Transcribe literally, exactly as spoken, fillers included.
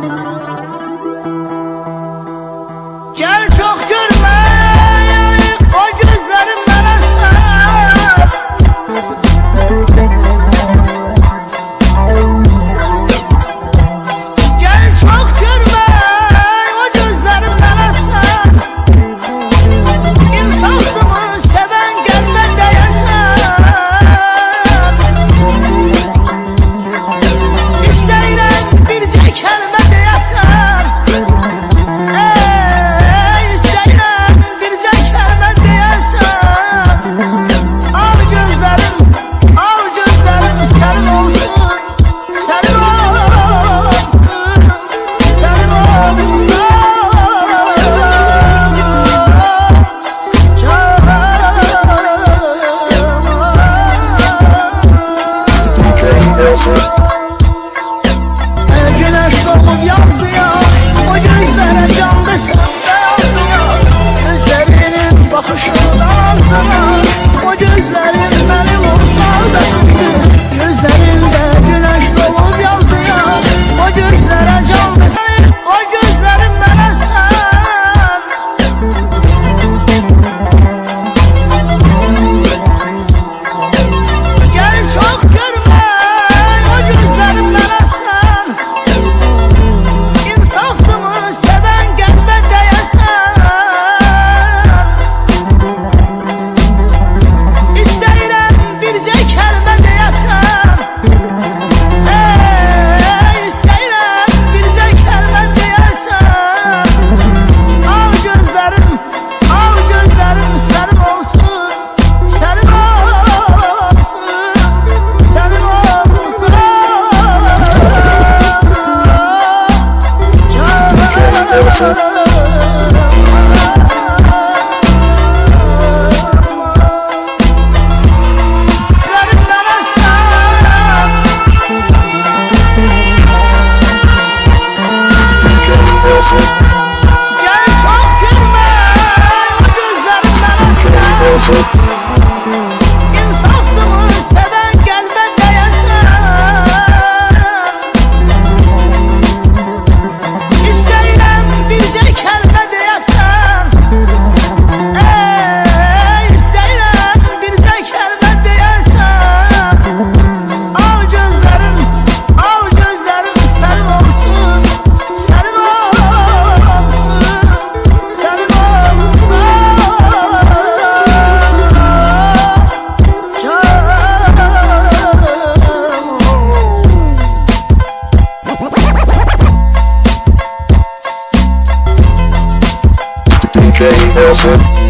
Gel çok görme o gözlerimden eser. Gel çok görme o gözlerimden eser. İnsafımı seven gelme deyesen. İstəyirəm bircə kəlmə deyəsən. Güneş doğup yazdı ya, o gözlere can desem de yazdı ya. Gözlerinin bakışını azdı ya, o gözlerin benim olsa da sıktı. Gözlerinde güneş doğup yazdı ya, o gözlere can desem, o gözlerin bana sen. Gel çok görme o gözlerin bana sen. İnsafımı seven gelme deyesen. İstəyirəm bircə kəlmə deyəsən. Ey, istəyirəm bircə kəlmə deyəsən. Al gözlərim, al gözlərim sənin olsun, sənin olsun, sənin olsun. Gel çok görme o gözlerimden eser. İnsafımı seven gelme deyesen. İstəyirəm bircə kəlmə deyəsən. Ey, istəyirəm bircə kəlmə deyəsən. Al gözlərim, al gözlərim sənin olsun, sənin olsun, sənin olsun. D J Wilson.